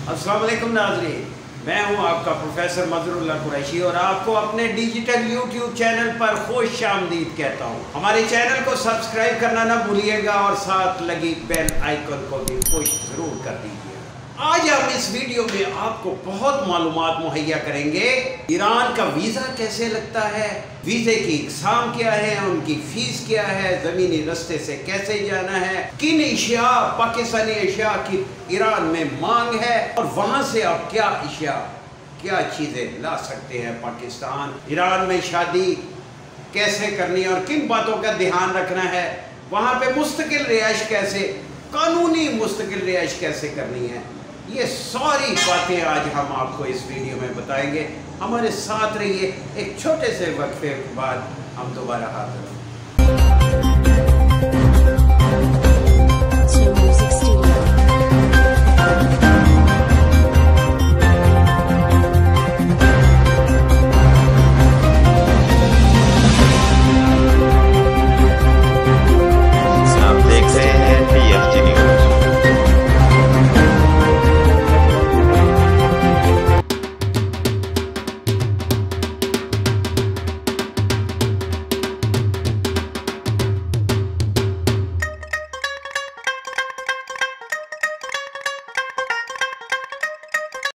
अस्सलाम वालेकुम नाज़रीन, मैं हूं आपका प्रोफेसर मज़हरुल्लाह कुरैशी और आपको अपने डिजिटल यूट्यूब चैनल पर खुश आमदीद कहता हूं। हमारे चैनल को सब्सक्राइब करना ना भूलिएगा और साथ लगी बेल आइकन को भी पुश ज़रूर कर दीजिए। आज हम इस वीडियो में आपको बहुत मालूमात मुहैया करेंगे। ईरान का वीज़ा कैसे लगता है, वीज़े की इक़साम क्या है, उनकी फ़ीस क्या है, ज़मीनी रास्ते से कैसे जाना है, किन अशिया पाकिस्तानी अशिया की ईरान में मांग है और वहाँ से आप क्या चीज़ें ला सकते हैं पाकिस्तान। ईरान में शादी कैसे करनी है और किन बातों का ध्यान रखना है, वहाँ पे मुस्तकिल रिहाइश कैसे, कानूनी मुस्तकिल रिहाइश कैसे करनी है, ये सारी बातें आज हम आपको इस वीडियो में बताएंगे। हमारे साथ रहिए। एक छोटे से वक्फे के बाद हम दोबारा हाजिर होंगे।